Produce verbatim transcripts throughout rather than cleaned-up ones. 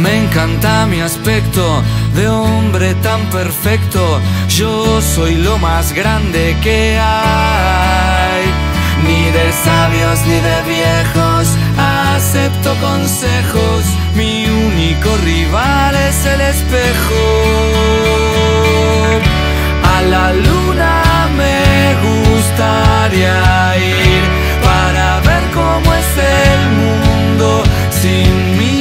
Me encanta mi aspecto de hombre tan perfecto. Yo soy lo más grande que hay. Ni de sabios ni de viejos acepto consejos. Mi único rival es el espejo. A la luna me gustaría ir para ver cómo es el mundo sin mí.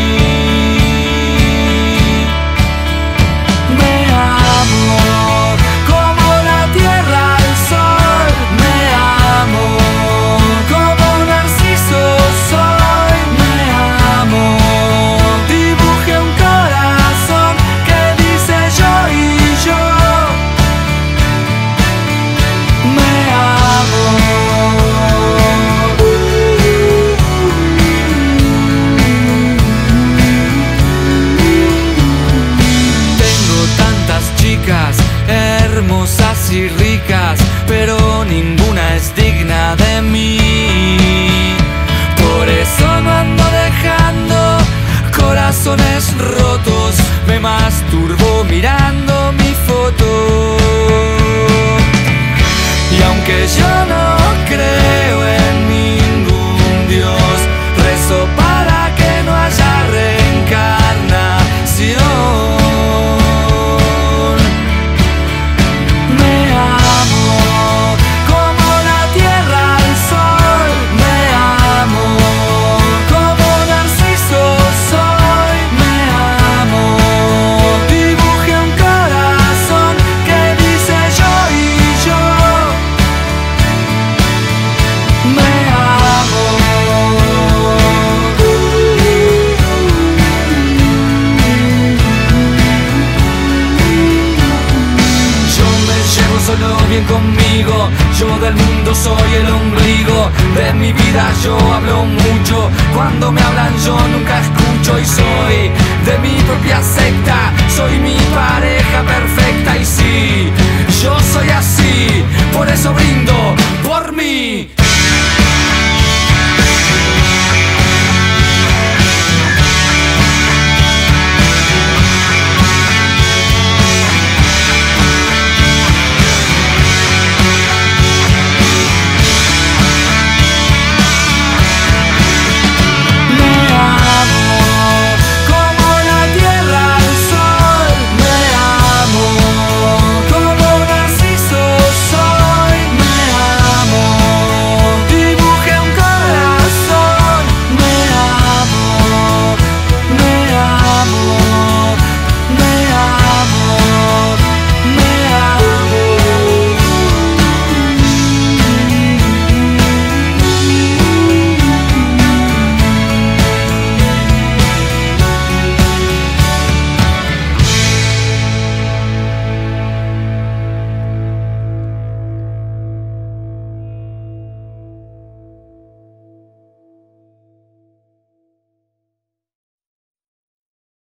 Hermosas y ricas, pero ninguna es digna de mí. Por eso no ando dejando corazones rotos. Me masturbo mirando mi foto. Y aunque yo no creo en ningún Dios, rezo para que no haya reencarnación. Solo bien conmigo, yo del mundo soy el ombligo. De mi vida yo hablo mucho, cuando me hablan yo nunca escucho. Y soy de mi propia secta, soy mi pareja perfecta. Y sí,